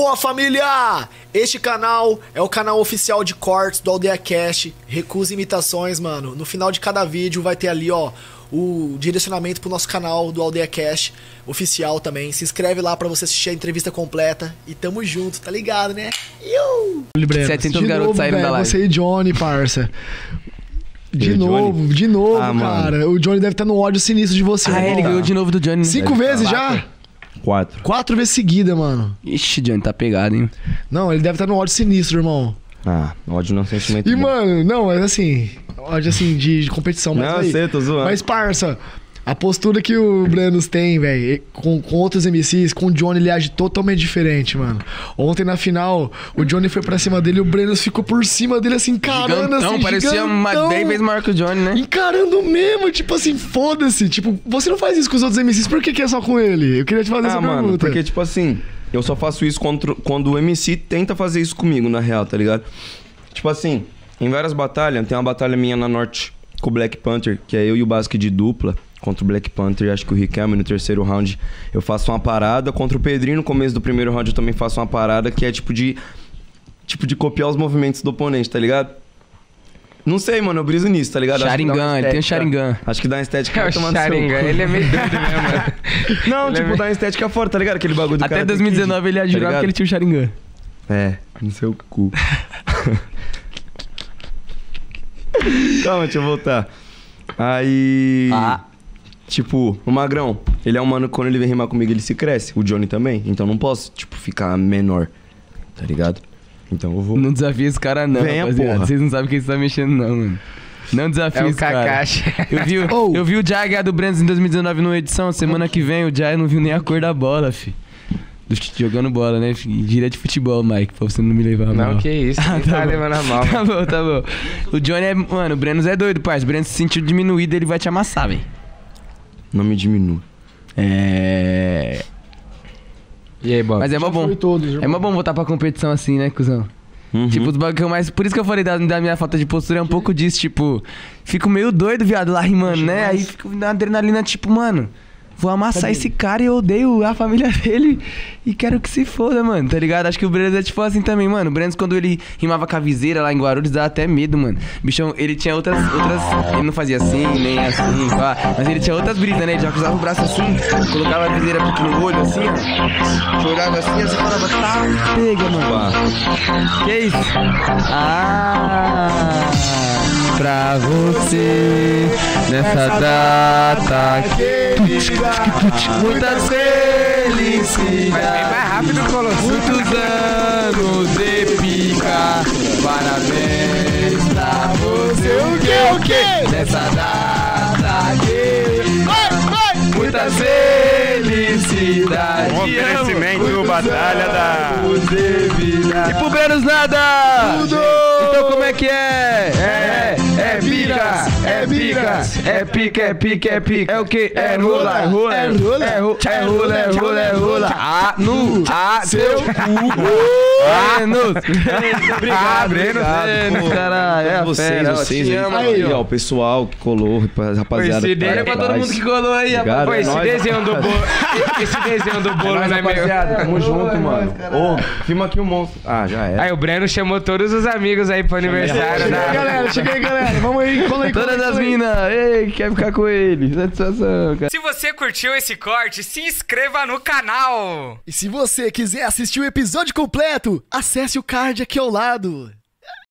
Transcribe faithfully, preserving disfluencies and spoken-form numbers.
Boa, família! Este canal é o canal oficial de cortes do Aldeia Cast. Recusa imitações, mano. No final de cada vídeo vai ter ali, ó, o direcionamento pro nosso canal do Aldeia Cast oficial também. Se inscreve lá pra você assistir a entrevista completa. E tamo junto, tá ligado, né? Iu! setecentos garotos saíram da live. Você e Johnny, parça. De Eu, novo, Johnny? de novo, Ah, cara. mano. O Johnny deve estar no ódio sinistro de você. Ah, né? ele ganhou de novo do Johnny. Cinco Deve vezes falar. já? Quatro. Quatro vezes seguida, mano. Ixi, Johnny, tá pegado, hein? Não, ele deve estar no ódio sinistro, irmão. Ah, ódio não é um sentimento E, bom. mano, não, é assim, ódio assim, de, de competição. Mas, Não, aí, eu sei, tô zoando. Mas, parça, a postura que o Brenos tem, velho, com, com outros M Cs, com o Johnny, ele age totalmente diferente, mano. Ontem, na final, o Johnny foi pra cima dele e o Brenos ficou por cima dele, assim, encarando, Gigantão, assim, parecia gigantão. uma dez vezes maior que o Johnny, né? Encarando mesmo, tipo assim, foda-se. Tipo, você não faz isso com os outros M Cs, por que, que é só com ele? Eu queria te fazer Ah, essa mano, pergunta. porque, tipo assim, eu só faço isso contra, quando o M C tenta fazer isso comigo, na real, tá ligado? Tipo assim, em várias batalhas, tem uma batalha minha na Norte com o Black Panther, que é eu e o Basque de dupla, contra o Black Panther e acho que o Riquelme no terceiro round. Eu faço uma parada contra o Pedrinho, no começo do primeiro round eu também faço uma parada que é tipo de... Tipo de copiar os movimentos do oponente, tá ligado? Não sei, mano, eu briso nisso, tá ligado? Acho que dá uma Sharingan, ele tem o estética- Sharingan. Acho que dá uma estética... É o vai tomar no seu Sharingan, cu. ele é meio doido mesmo, mano. Não, Ele é tipo, meio- dá uma estética fora, tá ligado? Aquele bagulho do Até Karate dois mil e dezenove Kid, ele ia tá jurar ligado? que ele tinha o Sharingan. É, no seu cu. Calma, deixa eu voltar. Aí... Ah. Tipo, o Magrão, ele é um mano, quando ele vem rimar comigo, ele se cresce. O Johnny também. Então não posso, tipo, ficar menor. Tá ligado? Então eu vou... Não desafia esse cara, não, Venha, rapaziada. porra. Vocês não sabem quem você tá mexendo, não, mano. Não desafia É o esse cara. Kakashi. Eu vi, o- Oh. eu vi o Jai ganhar do Brands em dois mil e dezenove numa edição. Semana que vem o Jai não viu nem a cor da bola, fi. Do- Jogando bola, né? fi? Gira de futebol, Mike, pra você não me levar a mal. Não, que isso, Ah, não tá tá bom. levando a mal. Tá bom, tá bom. O Johnny é... Mano, o Brenos é doido, parça. O Brenos se sentiu diminuído, ele vai te amassar, velho. Não me diminua. É... E aí, Bob? Mas é mó bom. Foi todos, irmão. É mó bom voltar pra competição assim, né, cuzão? Uhum. Tipo, os bagulho que eu mais... Por isso que eu falei da, da minha falta de postura é um pouco disso, tipo... Fico meio doido, viado, lá rimando, né? Aí fico na adrenalina, tipo, mano... Vou amassar esse cara e eu odeio a família dele e quero que se foda, mano, tá ligado? Acho que o Brenos é tipo assim também, mano. O Brenos, quando ele rimava com a viseira lá em Guarulhos, dava até medo, mano. Bichão, ele tinha outras... outras ele não fazia assim, nem assim, pá. Mas ele tinha outras brisas, né? Ele já cruzava o braço assim, colocava a viseira aqui no olho, assim, ó. Jogava assim, assim, falava, tá, pega, mano. Que isso? Ah, pra você, nessa data querida, muitas felicidades. Mas bem mais rápido, Colosso. Muitos anos de pica, parabéns pra você. O que, o que? Nessa data que vai, vai. Muitas felicidades. Um oferecimento, Batalha da... E pro Brenos nada! Tudo! Então como é que é? É, é pica, é pica, é pica, é pica, é pica. É o que? É rola, é rola, é rola, é rola, é rola, é rola, é rola. Ah, no, ah, seu cu. Brenos. Obrigado, Brenos, obrigado, pô. caralho. É a vocês, fera, vocês te aí. amo, Aí, mano. ó, o pessoal que colou, rapaziada. Esse que tá dele É pra todo atrás. mundo que colou aí, Obrigado, Pô, é esse nóis, desenho do bolo. Esse desenho do bolo, Mas, né, meu? rapaziada, tamo junto, mano. Ô, filma aqui o monstro. Ah, já é. Aí o Breno chamou todos os amigos aí pro aniversário Cheguei, da... galera, cheguei, galera. Vamos aí, cola aí, cola aí, Todas as cola aí. minas, ei, quer ficar com ele. Satisfação, cara. Se você curtiu esse corte, se inscreva no canal! E se você quiser assistir o episódio completo, acesse o card aqui ao lado.